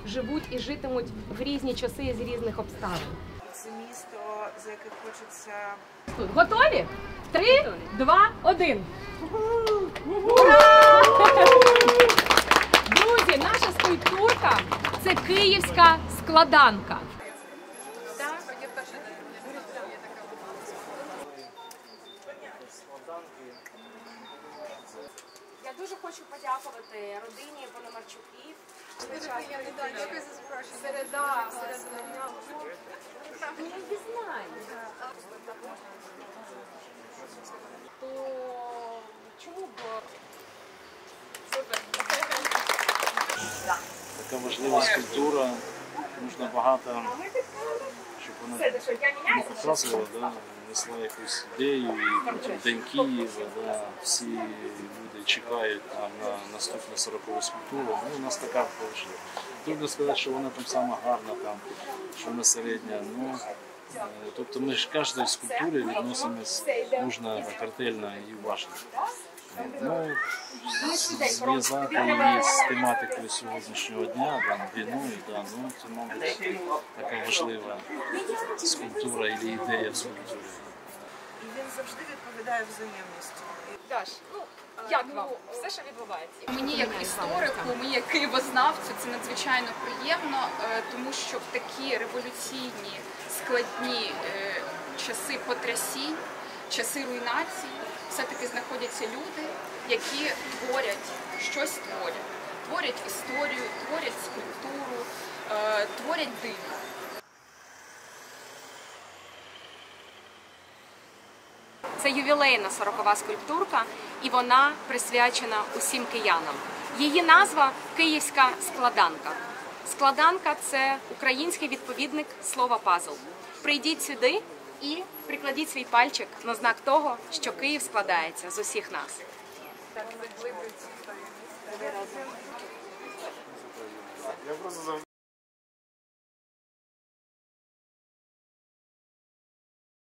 живуть і житимуть в різні часи з різних обставин. Це місто, за яке хочеться... Тут готові? 3, 2, 1. Ура! Друзі, наша скульптурка – це київська складанка. Я дуже хочу подякувати родині Пономарчуків. Дякую за запрошення. Середа. Ну, не знаю. То чому б... Супер. Така важлива скульптура, нужно багато, щоб вона не показувала, да, несла якусь ідею, і потім День Києва, да, всі люди чекають на наступну 40-ту скульптуру. Ну, у нас така вийшла. Трудно сказати, що вона там сама гарна, там, що вона середня. Ну, тобто ми ж кожної скульптури відносимось дуже ретельно і уважно. Ну, зв'язати її з тематикою сьогоднішнього дня, війною, ну, це, мабуть, така важлива скульптура або ідея в скульптурі. І він завжди відповідає взаємністю. Даш, як вам все, що відбувається? Мені як історику, мені як києвознавцю це надзвичайно приємно, тому що в такі революційні, складні часи потрясінь, часи руйнації все-таки знаходяться люди, які творять, щось творять. Творять історію, творять скульптуру, творять диво. Це ювілейна 40-ва скульптурка, і вона присвячена усім киянам. Її назва – Київська складанка. Складанка – це український відповідник слова «пазл». Прийдіть сюди і прикладіть свій пальчик на знак того, що Київ складається з усіх нас. Я просто